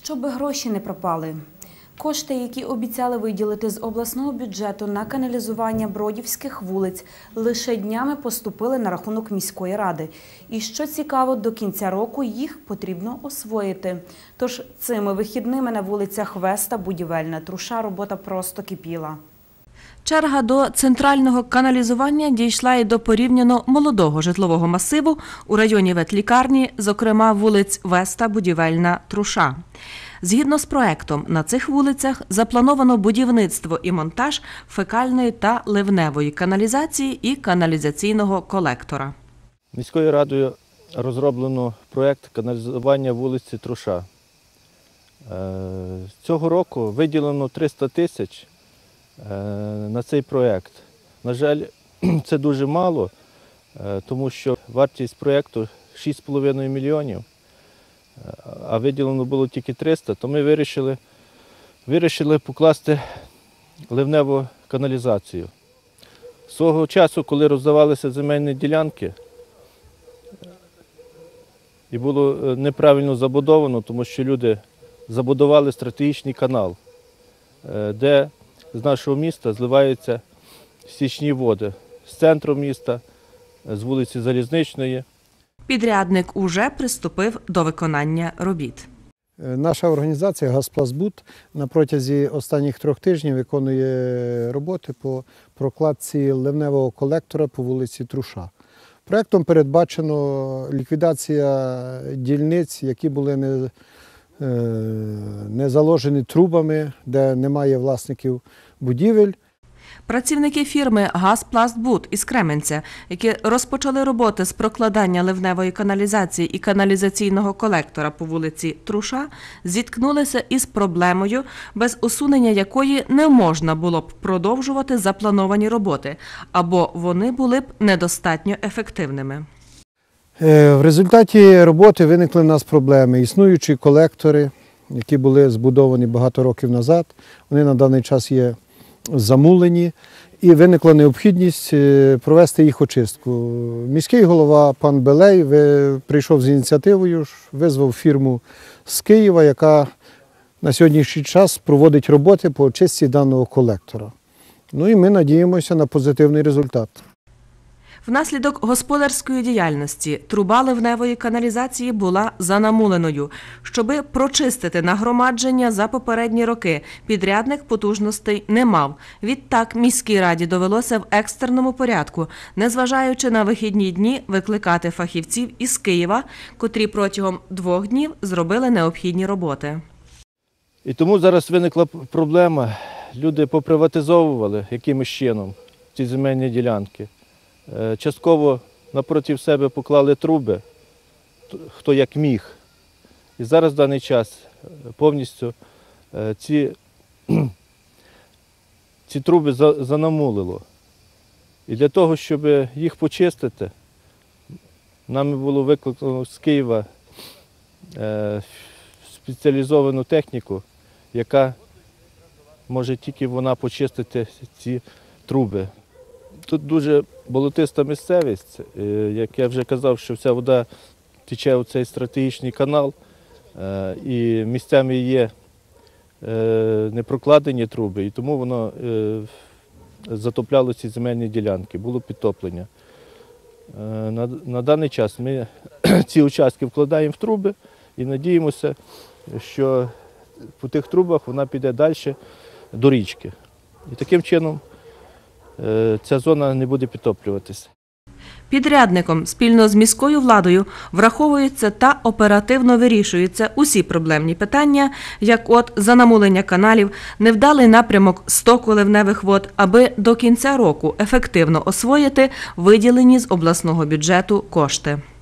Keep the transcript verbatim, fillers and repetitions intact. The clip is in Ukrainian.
Щоби гроші не пропали. Кошти, які обіцяли виділити з обласного бюджету на каналізування бродівських вулиць, лише днями поступили на рахунок міської ради. І що цікаво, до кінця року їх потрібно освоїти. Тож цими вихідними на вулицях Веста, Будівельна, Труша робота просто кипіла. Черга до центрального каналізування дійшла і до порівняно молодого житлового масиву у районі ветлікарні, зокрема вулиць Веста, Будівельна, Труша. Згідно з проектом, на цих вулицях заплановано будівництво і монтаж фекальної та ливневої каналізації і каналізаційного колектора. Міською радою розроблено проект каналізування вулиці Труша. Цього року виділено триста тисяч на цей проект. На жаль, це дуже мало, тому що вартість проекту шість з половиною мільйонів, а виділено було тільки триста, то ми вирішили, вирішили покласти ливневу каналізацію. Свого часу, коли роздавалися земельні ділянки, і було неправильно забудовано, тому що люди забудували стратегічний канал, де з нашого міста зливаються стічні води з центру міста, з вулиці Залізничної. Підрядник уже приступив до виконання робіт. Наша організація «Газпластбуд» на протязі останніх трьох тижнів виконує роботи по прокладці ливневого колектора по вулиці Труша. Проектом передбачено ліквідація дільниць, які були не, не заложені трубами, де немає власників будівель. Працівники фірми «Газпластбуд» із Кременця, які розпочали роботи з прокладання ливневої каналізації і каналізаційного колектора по вулиці Труша, зіткнулися із проблемою, без усунення якої не можна було б продовжувати заплановані роботи, або вони були б недостатньо ефективними. В результаті роботи виникли в нас проблеми. Існуючі колектори, які були збудовані багато років назад, вони на даний час є замулені, і виникла необхідність провести їх очистку. Міський голова пан Белей прийшов з ініціативою, визвав фірму з Києва, яка на сьогоднішній час проводить роботи по очистці даного колектора. Ну і ми надіємося на позитивний результат. Внаслідок господарської діяльності труба ливневої каналізації була занамуленою. Щоби прочистити нагромадження за попередні роки, підрядник потужностей не мав. Відтак міській раді довелося в екстреному порядку, незважаючи на вихідні дні, викликати фахівців із Києва, котрі протягом двох днів зробили необхідні роботи. І тому зараз виникла проблема. Люди поприватизовували якимось чином ці земельні ділянки. Частково напроти себе поклали труби, хто як міг. І зараз в даний час повністю ці, ці труби занамулило. І для того, щоб їх почистити, нами було викликано з Києва спеціалізовану техніку, яка може тільки вона почистити ці труби. Тут дуже болотиста місцевість, як я вже казав, що вся вода тече у цей стратегічний канал, і місцями є непрокладені труби, і тому воно затопляло ці земельні ділянки, було підтоплення. На, на даний час ми ці участки вкладаємо в труби і надіємося, що по тих трубах вона піде далі до річки. І таким чином ця зона не буде підтоплюватися. Підрядником спільно з міською владою враховуються та оперативно вирішуються усі проблемні питання, як от занамулення каналів, невдалий напрямок стоку ливневих вод, аби до кінця року ефективно освоїти виділені з обласного бюджету кошти.